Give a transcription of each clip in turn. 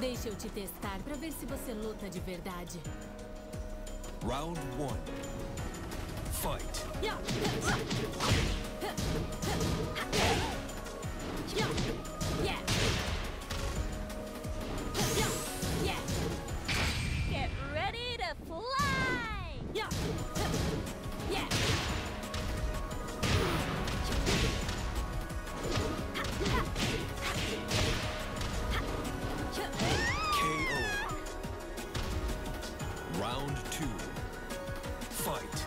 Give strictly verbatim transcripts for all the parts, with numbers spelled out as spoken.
Deixa eu te testar pra ver se você luta de verdade. Round one. Fight. Yeah. Yeah. Yeah. Get ready to fly! Yeah. Yeah. K O. Round two. Fight.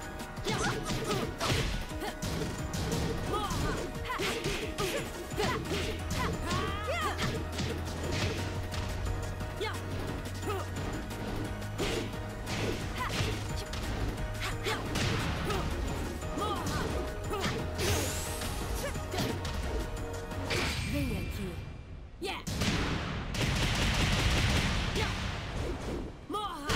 Vem aqui. Yeah. Yeah. Morra.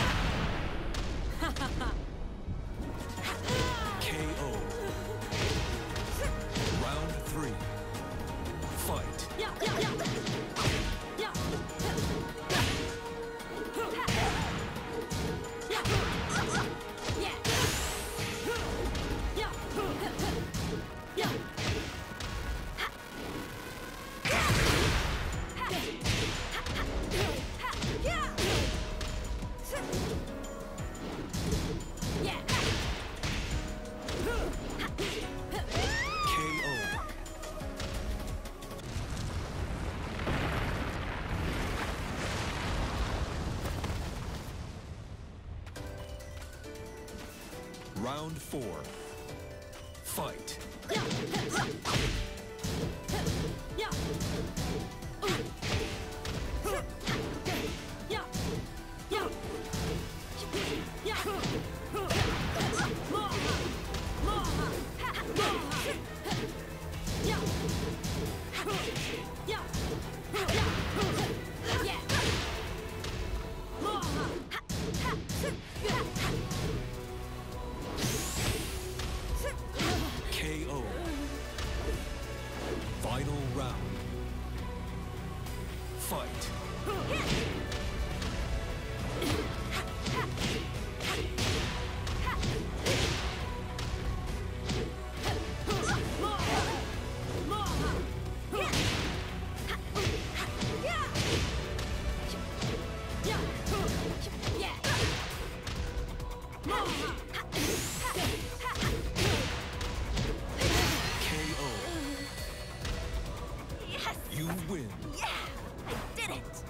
K O. Round three. Fight. Yeah. Yeah. Yeah. Yeah. K O. Round four. Fight. K O. Final round. Fight. K O. Yes! You win. Yeah! I did it!